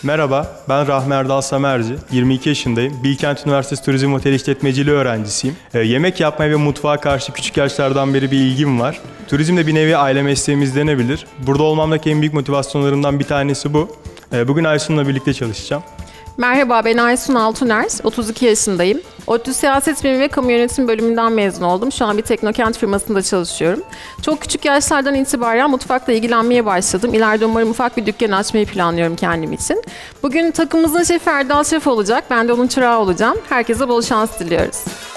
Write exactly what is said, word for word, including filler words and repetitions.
Merhaba, ben Rahmi Erdal Samerci, yirmi iki yaşındayım. Bilkent Üniversitesi Turizm Otel İşletmeciliği öğrencisiyim. E, yemek yapmaya ve mutfağa karşı küçük yaşlardan beri bir ilgim var. Turizm de bir nevi aile mesleğimiz denebilir. Burada olmamdaki en büyük motivasyonlarımdan bir tanesi bu. E, bugün Aysun'la birlikte çalışacağım. Merhaba, ben Aysun Altuner, otuz iki yaşındayım. ODTÜ Siyaset Bilimi ve Kamu Yönetimi bölümünden mezun oldum. Şu an bir teknokent firmasında çalışıyorum. Çok küçük yaşlardan itibaren mutfakla ilgilenmeye başladım. İleride umarım ufak bir dükkan açmayı planlıyorum kendim için. Bugün takımımızın şefi Erdal Şef olacak, ben de onun çırağı olacağım. Herkese bol şans diliyoruz.